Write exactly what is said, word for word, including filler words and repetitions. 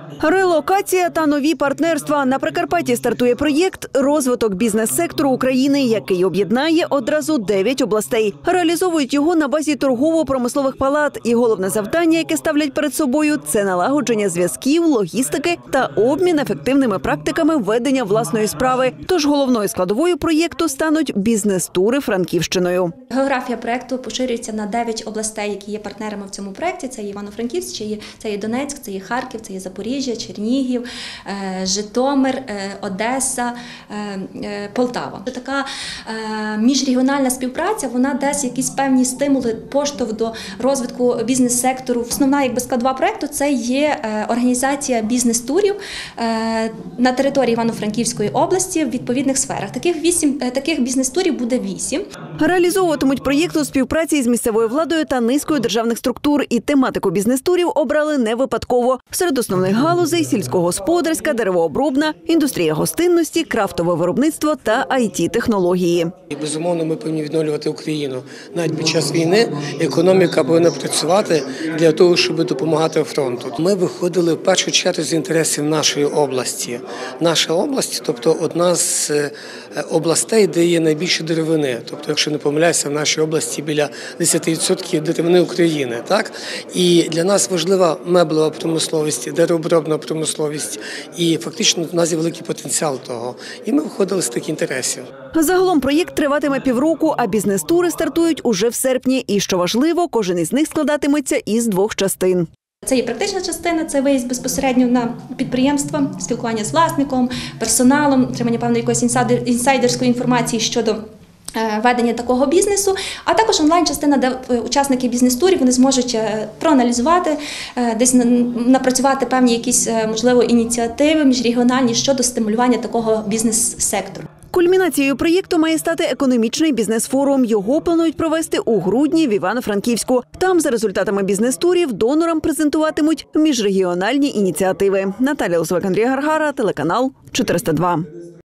Релокація та нові партнерства. На Прикарпатті стартує проєкт «Розвиток бізнес-сектору України», який об'єднає одразу дев'ять областей. Реалізовують його на базі торгово-промислових палат. І головне завдання, яке ставлять перед собою – це налагодження зв'язків, логістики та обмін ефективними практиками ведення власної справи. Тож головною складовою проєкту стануть бізнес-тури Франківщиною. Географія проєкту поширюється на дев'ять областей, які є партнерами в цьому проєкті. Це є Івано-Франківськ, це є Донецьк, це є Харків, це є Запоріжжя, Чернігів, Житомир, Одеса, Полтава. Така міжрегіональна співпраця, вона дасть якісь певні стимули, поштовх до розвитку бізнес-сектору. Основна якби складова проєкту – це є організація бізнес-турів на території Івано-Франківської області в відповідних сферах. Таких вісім таких бізнес-турів буде вісім. Реалізовуватимуть проєкт у співпраці з місцевою владою та низкою державних структур. І тематику бізнес-турів обрали не випадково. Серед основних галузей – сільськогосподарська, деревообробна, індустрія гостинності, крафтове виробництво та ай ті-технології. І, безумовно, ми повинні відновлювати Україну. Навіть під час війни економіка повинна працювати для того, щоб допомагати фронту. Ми виходили в першу чергу з інтересів нашої області. Наша область, тобто одна з областей, де є найбільше деревини. Тобто, якщо не помиляюся, в нашій області біля десять відсотків деревини України. Так? І для нас важлива меблева промисловість, деревообробна промисловість. І фактично в нас є великий потенціал того. І ми виходили з таких інтересів. Загалом проєкт триватиме півроку, а бізнес-тури стартують уже в серпні. І, що важливо, кожен із них складатиметься із двох частин. Це є практична частина, це виїзд безпосередньо на підприємства, спілкування з власником, персоналом, отримання певної якоїсь інсайдерської інформації щодо ведення такого бізнесу, а також онлайн-частина, де учасники бізнес-турів вони зможуть проаналізувати, десь напрацювати певні якісь, можливо, ініціативи міжрегіональні щодо стимулювання такого бізнес-сектору. Кульмінацією проєкту має стати економічний бізнес-форум. Його планують провести у грудні в Івано-Франківську. Там за результатами бізнес-турів донорам презентуватимуть міжрегіональні ініціативи. Наталія Лосовик, Андрій Гаргара, телеканал чотириста два.